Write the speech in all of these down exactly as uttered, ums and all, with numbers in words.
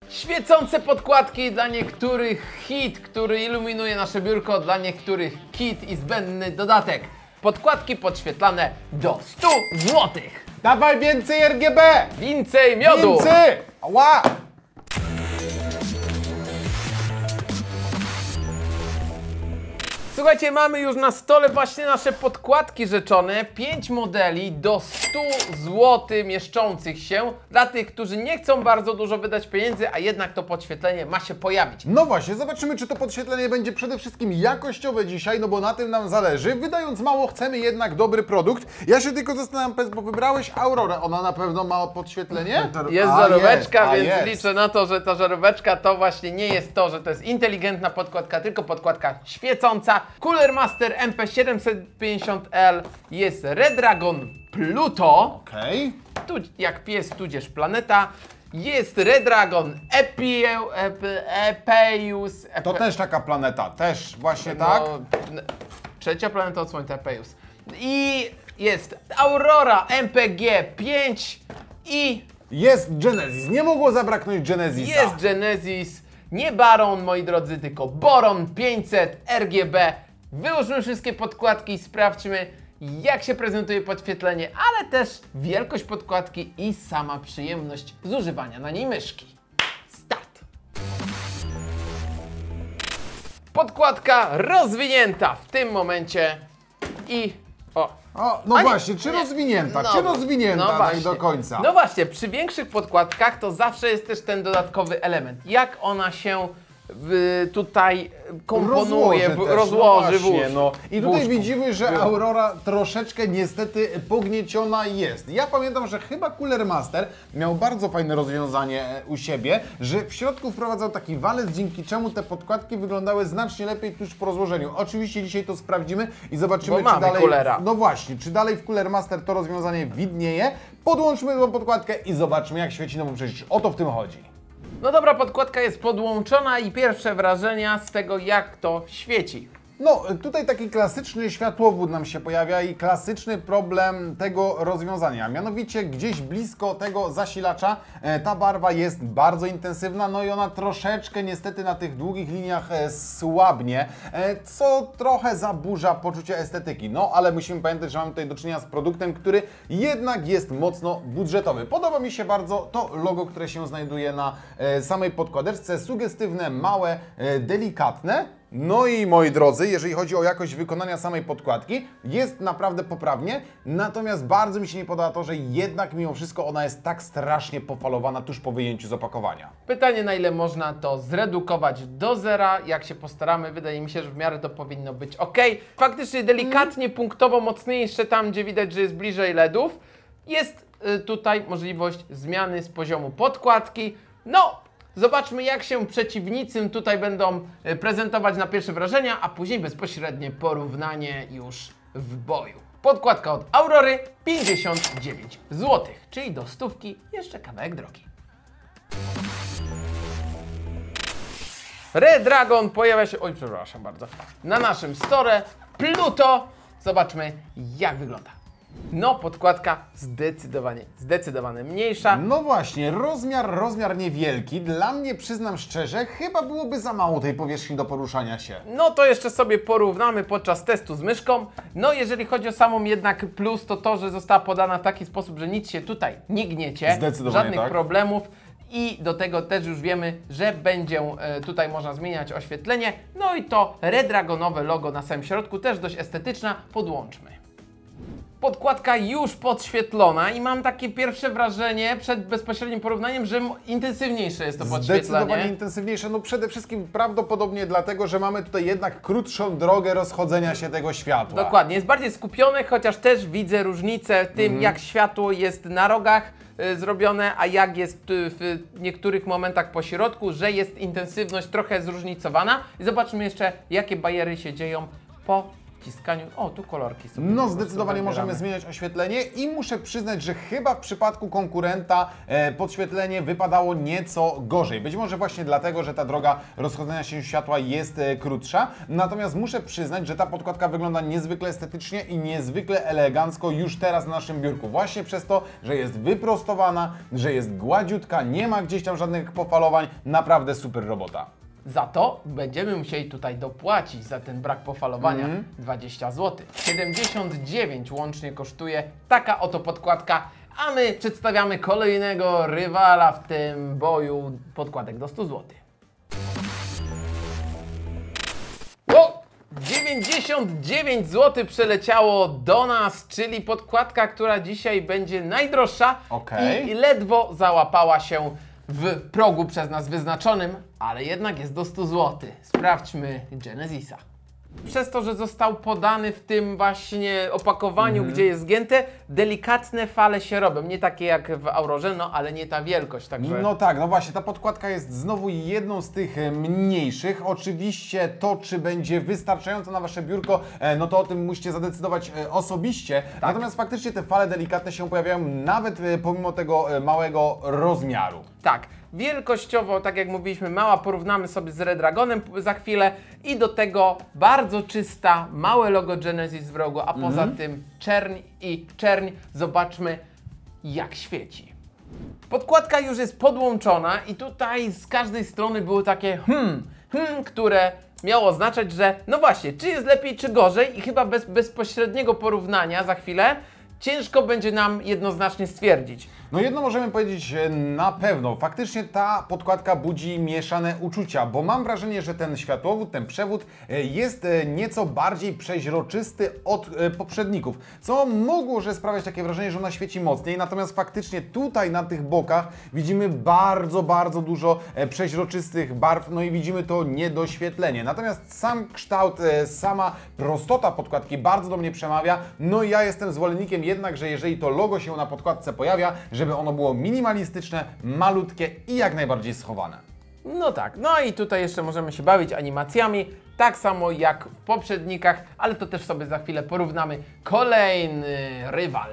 Świecące podkładki, dla niektórych hit, który iluminuje nasze biurko, dla niektórych kit i zbędny dodatek. Podkładki podświetlane do stu złotych. Dawaj więcej R G B! Więcej miodu! Więcej! Ła! Słuchajcie, mamy już na stole właśnie nasze podkładki rzeczone. pięć modeli do stu złotych mieszczących się dla tych, którzy nie chcą bardzo dużo wydać pieniędzy, a jednak to podświetlenie ma się pojawić. No właśnie, zobaczymy, czy to podświetlenie będzie przede wszystkim jakościowe dzisiaj, no bo na tym nam zależy. Wydając mało, chcemy jednak dobry produkt. Ja się tylko zastanawiam, bo wybrałeś Aurorę, ona na pewno ma podświetlenie? Jest A, żaróweczka, jest, a, więc jest. liczę na to, że ta żaróweczka to właśnie nie jest to, że to jest inteligentna podkładka, tylko podkładka świecąca. Cooler Master M P siedemset pięćdziesiąt L jest Redragon Pluto. Okej. Tu jak pies, tudzież planeta. Jest Redragon Epie- Epe- Epeus. Epe- To też taka planeta, też właśnie tak? no, n- Trzecia planeta od Słońca, Epeus. I jest Aurora M P G pięć i Jest Genesis, nie mogło zabraknąć Genesisa. jest Genesis. Nie Baron, moi drodzy, tylko Boron pięćset R G B. Wyłóżmy wszystkie podkładki i sprawdźmy, jak się prezentuje podświetlenie, ale też wielkość podkładki i sama przyjemność z używania na niej myszki. Start! Podkładka rozwinięta w tym momencie i... O, O, no A nie, właśnie, czy nie. rozwinięta, No, czy rozwinięta no tak właśnie. do końca? No właśnie, przy większych podkładkach to zawsze jest też ten dodatkowy element. Jak ona się y, tutaj komponuje, Rozłoży w- też, rozłoży no w właśnie, łóżku. no. I W tutaj łóżku. widzimy, że Aurora troszeczkę niestety pognieciona jest. Ja pamiętam, że chyba Cooler Master miał bardzo fajne rozwiązanie e, u siebie, że w środku wprowadzał taki walec, dzięki czemu te podkładki wyglądały znacznie lepiej tuż po rozłożeniu. Oczywiście dzisiaj to sprawdzimy i zobaczymy, Bo mamy czy dalej... Coolera. No właśnie, czy dalej w Cooler Master to rozwiązanie widnieje. Podłączmy tą podkładkę i zobaczmy, jak świeci, no bo przecież o to w tym chodzi. No dobra, podkładka jest podłączona i pierwsze wrażenia z tego, jak to świeci. No, tutaj taki klasyczny światłowód nam się pojawia i klasyczny problem tego rozwiązania. Mianowicie gdzieś blisko tego zasilacza e, ta barwa jest bardzo intensywna, no i ona troszeczkę niestety na tych długich liniach e, słabnie, e, co trochę zaburza poczucie estetyki. No, ale musimy pamiętać, że mamy tutaj do czynienia z produktem, który jednak jest mocno budżetowy. Podoba mi się bardzo to logo, które się znajduje na e, samej podkładeczce. Sugestywne, małe, e, delikatne. No i moi drodzy, jeżeli chodzi o jakość wykonania samej podkładki, jest naprawdę poprawnie, natomiast bardzo mi się nie podoba to, że jednak mimo wszystko ona jest tak strasznie pofalowana tuż po wyjęciu z opakowania. Pytanie, na ile można to zredukować do zera, jak się postaramy, wydaje mi się, że w miarę to powinno być ok. Faktycznie delikatnie, punktowo mocniejsze tam, gdzie widać, że jest bliżej LEDów. Jest y, tutaj możliwość zmiany z poziomu podkładki. No, zobaczmy, jak się przeciwnicy tutaj będą y, prezentować na pierwsze wrażenia, a później bezpośrednie porównanie już w boju. Podkładka od Aurory pięćdziesiąt dziewięć złotych, czyli do stówki jeszcze kawałek drogi. Redragon pojawia się, oj przepraszam bardzo, na naszym store. Pluto, zobaczmy, jak wygląda. No, podkładka zdecydowanie, zdecydowanie mniejsza. No właśnie, rozmiar, rozmiar niewielki. Dla mnie, przyznam szczerze, chyba byłoby za mało tej powierzchni do poruszania się. No to jeszcze sobie porównamy podczas testu z myszką. No jeżeli chodzi o samą jednak plus, to to, że została podana w taki sposób, że nic się tutaj nie gniecie. Zdecydowanie żadnych tak. problemów. I do tego też już wiemy, że będzie e, tutaj można zmieniać oświetlenie. No i to Redragonowe logo na samym środku, też dość estetyczna. Podłączmy. Podkładka już podświetlona i mam takie pierwsze wrażenie przed bezpośrednim porównaniem, że intensywniejsze jest to Zdecydowanie podświetlenie. intensywniejsze, no przede wszystkim prawdopodobnie dlatego, że mamy tutaj jednak krótszą drogę rozchodzenia się tego światła. Dokładnie, jest bardziej skupione, chociaż też widzę różnicę w tym, Mhm. jak światło jest na rogach y, zrobione, a jak jest y, w niektórych momentach po środku, że jest intensywność trochę zróżnicowana. I zobaczmy jeszcze, jakie bariery się dzieją po wciskaniu. O, tu kolorki sobie. No po zdecydowanie prostu możemy wybieramy. zmieniać oświetlenie i muszę przyznać, że chyba w przypadku konkurenta e, podświetlenie wypadało nieco gorzej. Być może właśnie dlatego, że ta droga rozchodzenia się światła jest e, krótsza. Natomiast muszę przyznać, że ta podkładka wygląda niezwykle estetycznie i niezwykle elegancko już teraz na naszym biurku. Właśnie przez to, że jest wyprostowana, że jest gładziutka, nie ma gdzieś tam żadnych pofalowań. Naprawdę super robota. Za to będziemy musieli tutaj dopłacić za ten brak pofalowania Mhm. dwadzieścia złotych. siedemdziesiąt dziewięć łącznie kosztuje taka oto podkładka, a my przedstawiamy kolejnego rywala w tym boju podkładek do stu złotych. O! dziewięćdziesiąt dziewięć złotych przeleciało do nas, czyli podkładka, która dzisiaj będzie najdroższa Okej. i ledwo załapała się w progu przez nas wyznaczonym, ale jednak jest do stu złotych. Sprawdźmy Genesisa. Przez to, że został podany w tym właśnie opakowaniu, Mhm. gdzie jest zgięte, delikatne fale się robią. Nie takie jak w Aurorze, no ale nie ta wielkość, także... No tak, no właśnie, ta podkładka jest znowu jedną z tych e, mniejszych. Oczywiście to, czy będzie wystarczająco na Wasze biurko, e, no to o tym musicie zadecydować e, osobiście. Natomiast faktycznie te fale delikatne się pojawiają nawet e, pomimo tego e, małego rozmiaru. Tak, wielkościowo, tak jak mówiliśmy, mała, porównamy sobie z Redragonem za chwilę i do tego bardzo czysta, małe logo Genesis w rogu, a poza Mhm. tym czerń i czerń. Zobaczmy, jak świeci. Podkładka już jest podłączona i tutaj z każdej strony było takie hmm, hmm, które miało oznaczać, że no właśnie, czy jest lepiej, czy gorzej i chyba bez bezpośredniego porównania za chwilę ciężko będzie nam jednoznacznie stwierdzić. No jedno możemy powiedzieć e, na pewno, faktycznie ta podkładka budzi mieszane uczucia, bo mam wrażenie, że ten światłowód, ten przewód e, jest e, nieco bardziej przeźroczysty od e, poprzedników, co mogło że sprawiać takie wrażenie, że ona świeci mocniej, natomiast faktycznie tutaj na tych bokach widzimy bardzo, bardzo dużo e, przeźroczystych barw, no i widzimy to niedoświetlenie. Natomiast sam kształt, e, sama prostota podkładki bardzo do mnie przemawia, no i ja jestem zwolennikiem jednak, że jeżeli to logo się na podkładce pojawia, żeby ono było minimalistyczne, malutkie i jak najbardziej schowane. No tak, no i tutaj jeszcze możemy się bawić animacjami, tak samo jak w poprzednikach, ale to też sobie za chwilę porównamy. Kolejny rywal.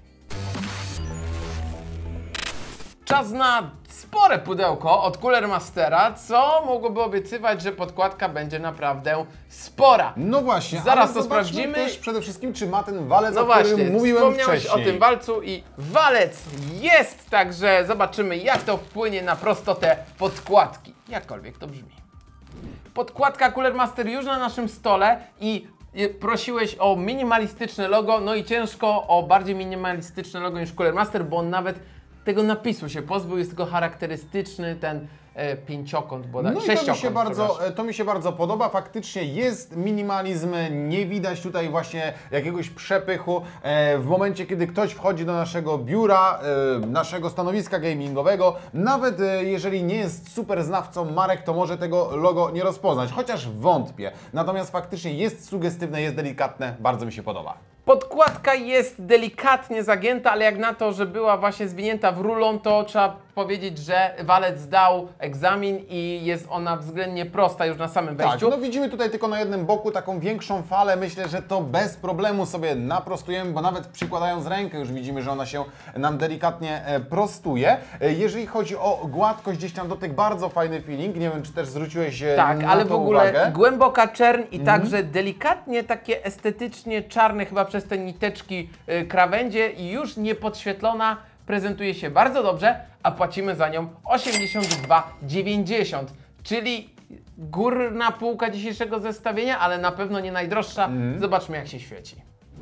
Czas na spore pudełko od Cooler Mastera, co mogłoby obiecywać, że podkładka będzie naprawdę spora. No właśnie, Zaraz ale to zobaczmy sprawdzimy. też przede wszystkim, czy ma ten walec, No o właśnie, którym mówiłem wspomniałeś wcześniej. o tym walcu i walec jest, także zobaczymy, jak to wpłynie na prostotę podkładki. Jakkolwiek to brzmi. Podkładka Cooler Master już na naszym stole i prosiłeś o minimalistyczne logo, no i ciężko o bardziej minimalistyczne logo niż Cooler Master, bo on nawet tego napisu się pozbył, jest tylko charakterystyczny ten e, pięciokąt, bodaj No i to mi, sześciokąt, się bardzo, przepraszam. to mi się bardzo podoba, faktycznie jest minimalizm, nie widać tutaj właśnie jakiegoś przepychu. E, w momencie, kiedy ktoś wchodzi do naszego biura, e, naszego stanowiska gamingowego, nawet e, jeżeli nie jest super znawcą marek, to może tego logo nie rozpoznać, chociaż wątpię. Natomiast faktycznie jest sugestywne, jest delikatne, bardzo mi się podoba. Podkładka jest delikatnie zagięta, ale jak na to, że była właśnie zwinięta w rulon, to trzeba powiedzieć, że walec zdał egzamin i jest ona względnie prosta już na samym Tak, wejściu. no widzimy tutaj tylko na jednym boku taką większą falę. Myślę, że to bez problemu sobie naprostujemy, bo nawet przykładając rękę już widzimy, że ona się nam delikatnie e, prostuje. E, jeżeli chodzi o gładkość, gdzieś tam dotyk, bardzo fajny feeling. Nie wiem, czy też zwróciłeś e, Tak, na ale to w ogóle uwagę. głęboka czerń i także delikatnie takie estetycznie czarne chyba przez te niteczki y, krawędzie i już niepodświetlona, prezentuje się bardzo dobrze, a płacimy za nią osiemdziesiąt dwa dziewięćdziesiąt, czyli górna półka dzisiejszego zestawienia, ale na pewno nie najdroższa. Zobaczmy, jak się świeci.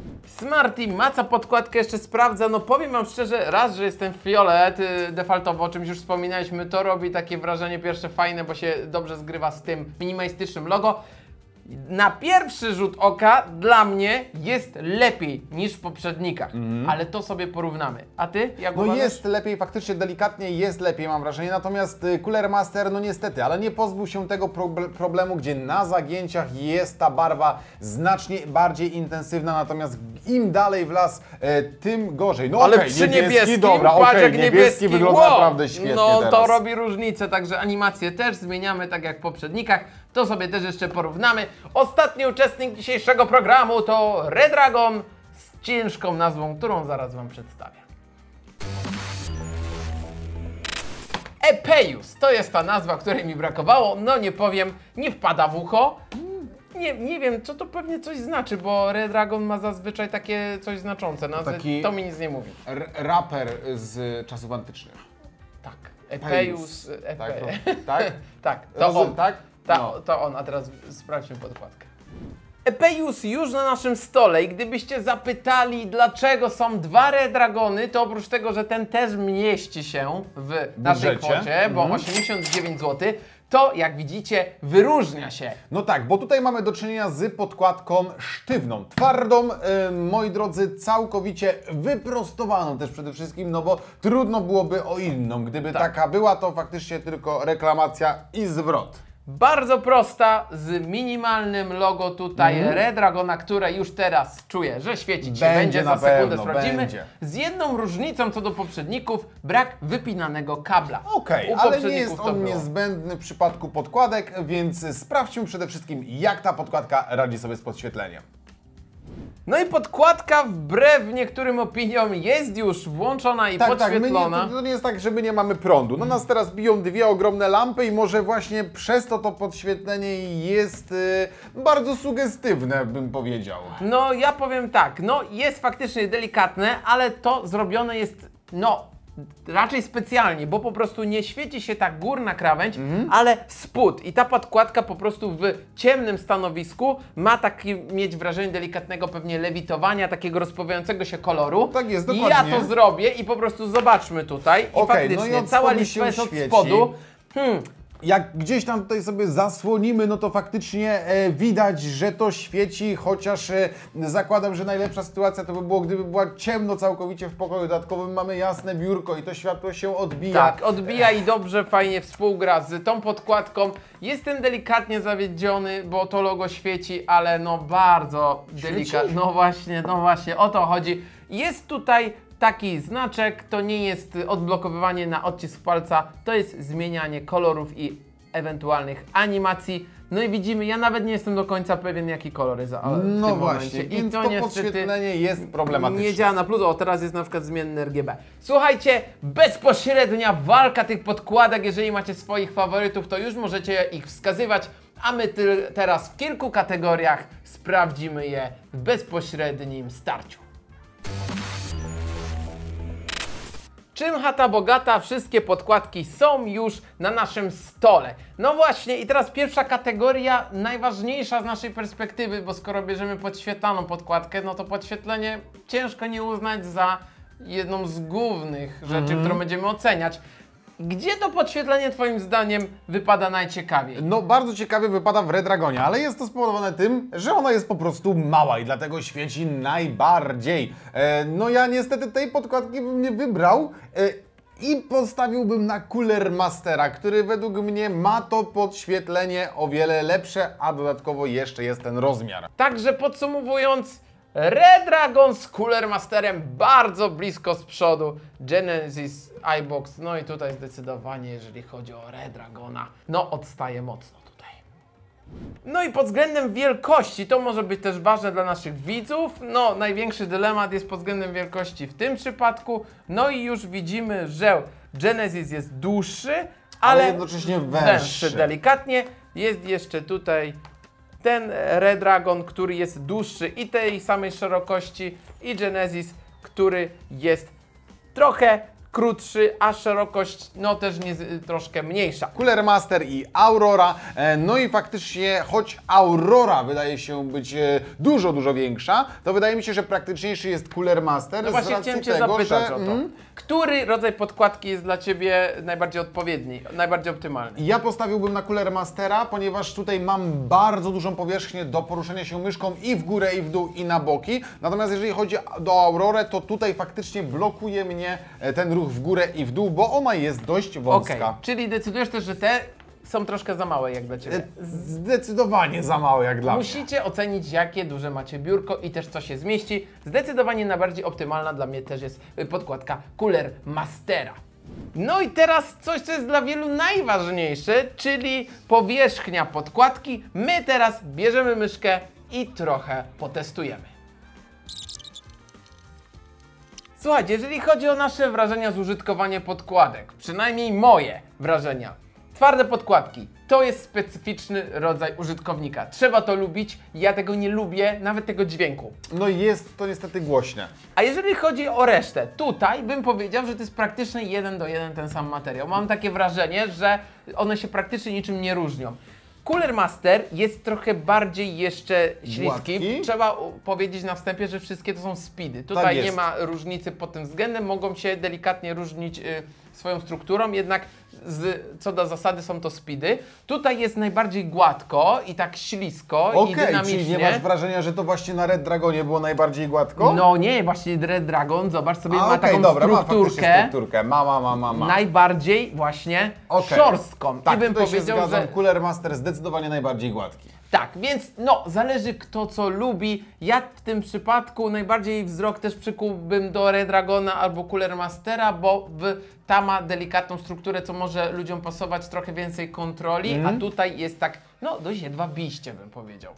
Smarty maca podkładkę, jeszcze sprawdza. No powiem Wam szczerze, raz, że jest ten fiolet y, defaultowo, o czymś już wspominaliśmy, to robi takie wrażenie pierwsze fajne, bo się dobrze zgrywa z tym minimalistycznym logo. Na pierwszy rzut oka dla mnie jest lepiej niż w poprzednikach, ale to sobie porównamy. A Ty, jak No uważasz? jest lepiej, faktycznie delikatnie jest lepiej, mam wrażenie, natomiast y, Cooler Master, no niestety, ale nie pozbył się tego proble- problemu, gdzie na zagięciach jest ta barwa znacznie bardziej intensywna, natomiast im dalej w las, e, tym gorzej. No Ale okej, przy niebieski, niebieskim, dobra, patrz okej, jak niebieski, niebieski, wygląda wow, naprawdę świetnie no teraz. to robi różnicę, także animacje też zmieniamy tak jak w poprzednikach. to sobie też jeszcze porównamy. Ostatni uczestnik dzisiejszego programu to Redragon z ciężką nazwą, którą zaraz Wam przedstawię. Epeus, to jest ta nazwa, której mi brakowało, no nie powiem, nie wpada w ucho. Nie, nie wiem, co to pewnie coś znaczy, bo Redragon ma zazwyczaj takie coś znaczące, no, Taki to mi nic nie mówi. R raper z czasów antycznych. Tak, Epeus, Tak, Epe... to, tak? tak, to Rozum, on, tak? ta, No. to on, a teraz sprawdźmy podkładkę. Epeus już na naszym stole i gdybyście zapytali, dlaczego są dwa Redragony, to oprócz tego, że ten też mieści się w naszej budżecie. kwocie, bo Mhm. osiemdziesiąt dziewięć złotych, to jak widzicie wyróżnia się. No tak, bo tutaj mamy do czynienia z podkładką sztywną, twardą, e, moi drodzy, całkowicie wyprostowaną też przede wszystkim, no bo trudno byłoby o inną. Gdyby Tak. taka była, to faktycznie tylko reklamacja i zwrot. Bardzo prosta, z minimalnym logo tutaj Mhm. Redragona, które już teraz czuję, że świecić się Będzie będzie, na za sekundę pewno, sprawdzimy. będzie. Z jedną różnicą co do poprzedników, brak wypinanego kabla. Okej, U ale nie poprzedników jest to on było. niezbędny w przypadku podkładek, więc sprawdźmy przede wszystkim, jak ta podkładka radzi sobie z podświetleniem. No i podkładka wbrew niektórym opiniom jest już włączona i Tak, tak, my nie, podświetlona. to, to nie jest tak, że my nie mamy prądu. No nas teraz biją dwie ogromne lampy i może właśnie przez to to podświetlenie jest y, bardzo sugestywne, bym powiedział. No ja powiem tak, no jest faktycznie delikatne, ale to zrobione jest, no raczej specjalnie, bo po prostu nie świeci się ta górna krawędź, Mhm. ale spód. I ta podkładka po prostu w ciemnym stanowisku ma taki, mieć wrażenie delikatnego pewnie lewitowania, takiego rozpływającego się koloru. Tak jest, I ja dokładnie. to zrobię i po prostu zobaczmy tutaj. I Okej, no i faktycznie od cała spodu lista się jest od świeci. spodu. Hmm. Jak gdzieś tam tutaj sobie zasłonimy, no to faktycznie e, widać, że to świeci, chociaż e, zakładam, że najlepsza sytuacja to by było, gdyby była ciemno całkowicie w pokoju dodatkowym, mamy jasne biurko i to światło się odbija. Tak, odbija i dobrze, fajnie współgra z tą podkładką. Jestem delikatnie zawiedziony, bo to logo świeci, ale no bardzo delikatnie. No właśnie, no właśnie, o to chodzi. Jest tutaj taki znaczek, to nie jest odblokowywanie na odcisk palca, to jest zmienianie kolorów i ewentualnych animacji. No i widzimy, ja nawet nie jestem do końca pewien, jaki kolor jest w No tym właśnie, momencie. więc to, podświetlenie jest problematyczne. Nie działa na plus, o teraz jest na przykład zmienny R G B. Słuchajcie, bezpośrednia walka tych podkładek, jeżeli macie swoich faworytów, to już możecie ich wskazywać, a my ty teraz w kilku kategoriach sprawdzimy je w bezpośrednim starciu. Czym chata bogata? Wszystkie podkładki są już na naszym stole. No właśnie, i teraz pierwsza kategoria, najważniejsza z naszej perspektywy, bo skoro bierzemy podświetlaną podkładkę, no to podświetlenie ciężko nie uznać za jedną z głównych rzeczy, Mhm. którą będziemy oceniać. Gdzie to podświetlenie Twoim zdaniem wypada najciekawiej? No bardzo ciekawie wypada w Redragonie, ale jest to spowodowane tym, że ona jest po prostu mała i dlatego świeci najbardziej. E, no ja niestety tej podkładki bym nie wybrał e, i postawiłbym na Cooler Mastera, który według mnie ma to podświetlenie o wiele lepsze, a dodatkowo jeszcze jest ten rozmiar. Także podsumowując, Redragon z Cooler Masterem bardzo blisko z przodu, Genesis iBox, no i tutaj zdecydowanie, jeżeli chodzi o Redragona, no odstaje mocno tutaj. No i pod względem wielkości, to może być też ważne dla naszych widzów, no największy dylemat jest pod względem wielkości w tym przypadku, no i już widzimy, że Genesis jest dłuższy, ale, Ale jednocześnie węższy. delikatnie. Jest jeszcze tutaj ten Redragon, który jest dłuższy i tej samej szerokości, i Genesis, który jest trochę krótszy, a szerokość no też nie, troszkę mniejsza. Cooler Master i Aurora, e, no i faktycznie, choć Aurora wydaje się być e, dużo, dużo większa, to wydaje mi się, że praktyczniejszy jest Cooler Master. No z właśnie racji chciałem Cię tego, zapytać że, o to. mm, Który rodzaj podkładki jest dla Ciebie najbardziej odpowiedni, najbardziej optymalny? Ja postawiłbym na Cooler Mastera, ponieważ tutaj mam bardzo dużą powierzchnię do poruszania się myszką i w górę, i w dół, i na boki. Natomiast jeżeli chodzi o Aurorę, to tutaj faktycznie blokuje mnie e, ten ruch w górę i w dół, bo ona jest dość wąska. Okej, czyli decydujesz też, że te są troszkę za małe jak dla Ciebie. E, Zdecydowanie za małe jak dla mnie. Musicie ocenić, jakie duże macie biurko i też co się zmieści. Zdecydowanie najbardziej optymalna dla mnie też jest y, podkładka Cooler Mastera. No i teraz coś, co jest dla wielu najważniejsze, czyli powierzchnia podkładki. My teraz bierzemy myszkę i trochę potestujemy. Słuchajcie, jeżeli chodzi o nasze wrażenia z użytkowania podkładek, przynajmniej moje wrażenia, twarde podkładki to jest specyficzny rodzaj użytkownika. Trzeba to lubić, ja tego nie lubię, nawet tego dźwięku. No jest to niestety głośne. A jeżeli chodzi o resztę, tutaj bym powiedział, że to jest praktycznie jeden do jeden ten sam materiał. Mam takie wrażenie, że one się praktycznie niczym nie różnią. Cooler Master jest trochę bardziej jeszcze śliski. Gładki? Trzeba u- powiedzieć na wstępie, że wszystkie to są speedy. Tak Tutaj jest. nie ma różnicy pod tym względem, mogą się delikatnie różnić y, swoją strukturą, jednak z, co do zasady są to speedy. Tutaj jest najbardziej gładko i tak ślisko i Okej, dynamicznie. czyli nie masz wrażenia, że to właśnie na Red Dragonie było najbardziej gładko? No nie, właśnie Red Dragon, zobacz sobie, A, ma okej, taką dobra, ma faktycznie strukturkę. strukturkę. Ma, ma, ma, ma, ma. Najbardziej właśnie Okej. szorstką. Tak, I bym tutaj powiedział, się zgadzam, że Cooler Master zdecydowanie najbardziej gładki. tak, więc no, zależy kto co lubi. Ja w tym przypadku najbardziej wzrok też przykułbym do Red Dragona albo Cooler Mastera, bo w, ta ma delikatną strukturę, co może ludziom pasować, trochę więcej kontroli, Mhm. a tutaj jest tak, no dość jedwabiście bym powiedział.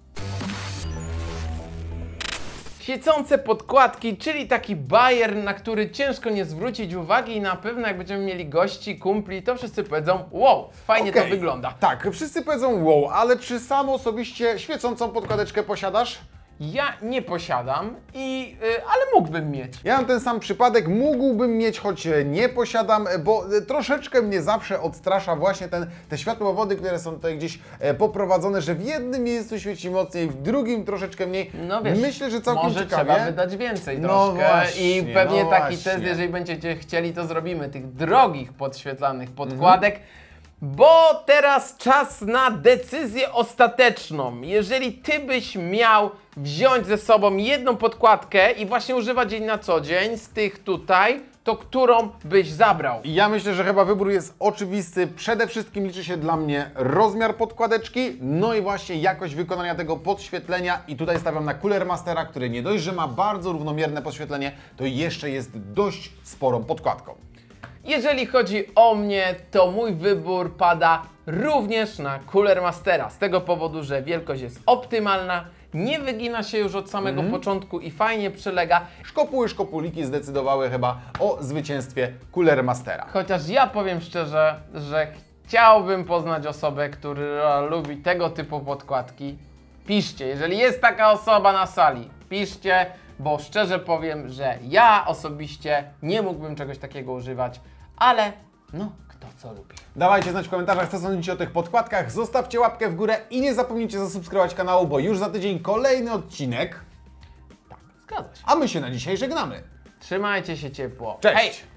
Świecące podkładki, czyli taki bajer, na który ciężko nie zwrócić uwagi i na pewno jak będziemy mieli gości, kumpli, to wszyscy powiedzą wow, fajnie to Okej. wygląda. Tak, wszyscy powiedzą wow, ale czy sam osobiście świecącą podkładeczkę posiadasz? Ja nie posiadam, i, y, ale mógłbym mieć. Ja mam ten sam przypadek, mógłbym mieć, choć nie posiadam, bo e, troszeczkę mnie zawsze odstrasza właśnie ten, te światłowody, które są tutaj gdzieś e, poprowadzone, że w jednym miejscu świeci mocniej, w drugim troszeczkę mniej. No wiesz, Myślę, że całkiem może ciekawie. trzeba wydać więcej No troszkę właśnie, i pewnie no taki właśnie. test, jeżeli będziecie chcieli, to zrobimy tych drogich podświetlanych podkładek. Bo teraz czas na decyzję ostateczną. Jeżeli ty byś miał wziąć ze sobą jedną podkładkę i właśnie używać jej na co dzień z tych tutaj, to którą byś zabrał? Ja myślę, że chyba wybór jest oczywisty. Przede wszystkim liczy się dla mnie rozmiar podkładeczki, no i właśnie jakość wykonania tego podświetlenia. I tutaj stawiam na Cooler Mastera, który nie dość, że ma bardzo równomierne podświetlenie, to jeszcze jest dość sporą podkładką. Jeżeli chodzi o mnie, to mój wybór pada również na Cooler Mastera. Z tego powodu, że wielkość jest optymalna, nie wygina się już od samego początku i fajnie przylega. Szkopuły, szkopuliki zdecydowały chyba o zwycięstwie Cooler Mastera. Chociaż ja powiem szczerze, że chciałbym poznać osobę, która lubi tego typu podkładki. Piszcie, jeżeli jest taka osoba na sali, piszcie, bo szczerze powiem, że ja osobiście nie mógłbym czegoś takiego używać, ale no, kto co lubi. Dawajcie znać w komentarzach, co sądzicie o tych podkładkach, zostawcie łapkę w górę i nie zapomnijcie zasubskrybować kanału, bo już za tydzień kolejny odcinek, Tak, zgadza się. a my się na dzisiaj żegnamy. Trzymajcie się ciepło. Cześć! Hej!